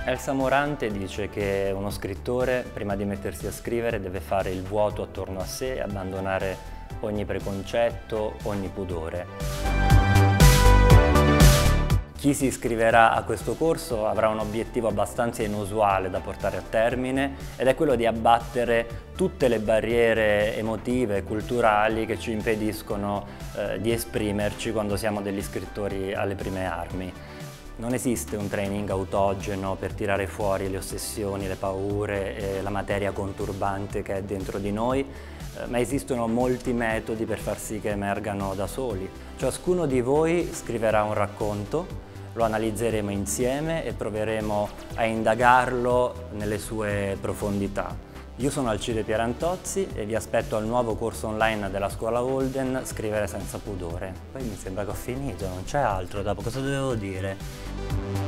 Elsa Morante dice che uno scrittore, prima di mettersi a scrivere, deve fare il vuoto attorno a sé e abbandonare ogni preconcetto, ogni pudore. Chi si iscriverà a questo corso avrà un obiettivo abbastanza inusuale da portare a termine ed è quello di abbattere tutte le barriere emotive e culturali che ci impediscono di esprimerci quando siamo degli scrittori alle prime armi. Non esiste un training autogeno per tirare fuori le ossessioni, le paure e la materia conturbante che è dentro di noi, ma esistono molti metodi per far sì che emergano da soli. Ciascuno di voi scriverà un racconto, lo analizzeremo insieme e proveremo a indagarlo nelle sue profondità. Io sono Alcide Pierantozzi e vi aspetto al nuovo corso online della Scuola Holden, Scrivere senza pudore. Poi mi sembra che ho finito, non c'è altro, dopo cosa dovevo dire?